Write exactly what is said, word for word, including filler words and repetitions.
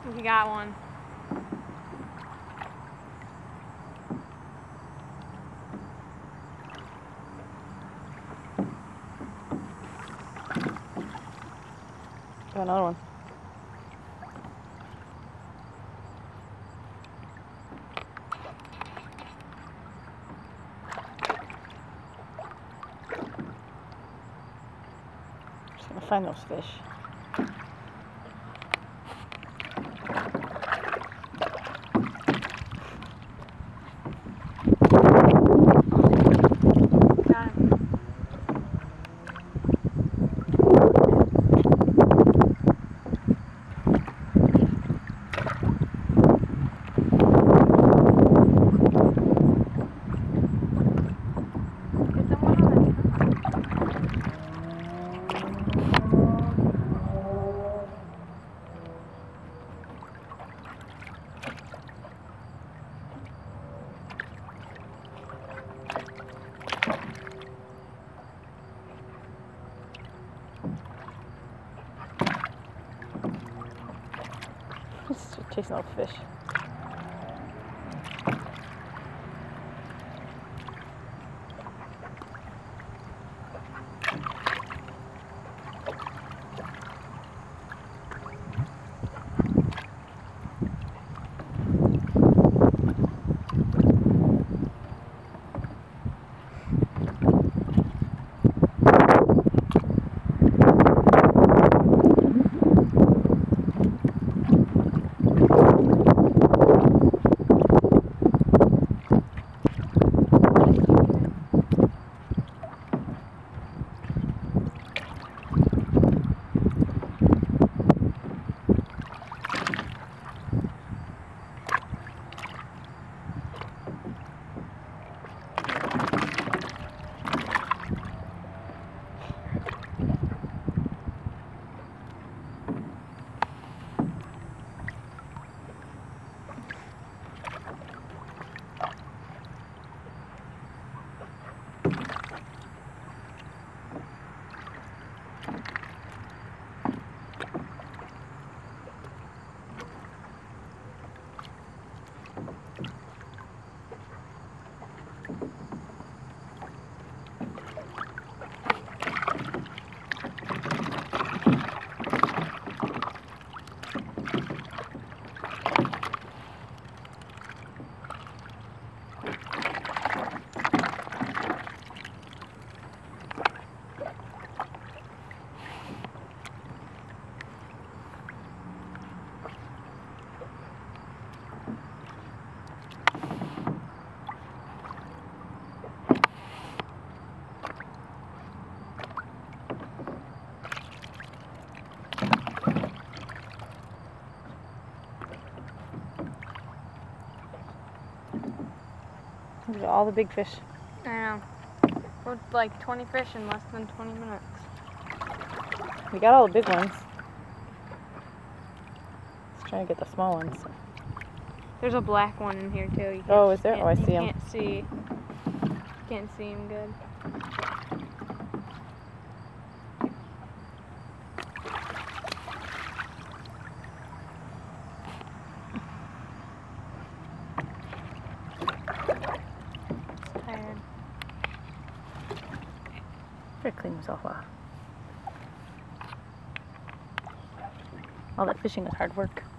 We got one. Got another one. Just gonna find those fish. Got him. Get them one on it. Just chasing those fish. These are all the big fish. I know. We're like twenty fish in less than twenty minutes. We got all the big ones. Let's try to get the small ones. There's a black one in here too. You can't- Oh, is there? you Oh, I can't- see you him. Can't see. Can't see him good. It's tired. Try to clean himself off. All that fishing is hard work.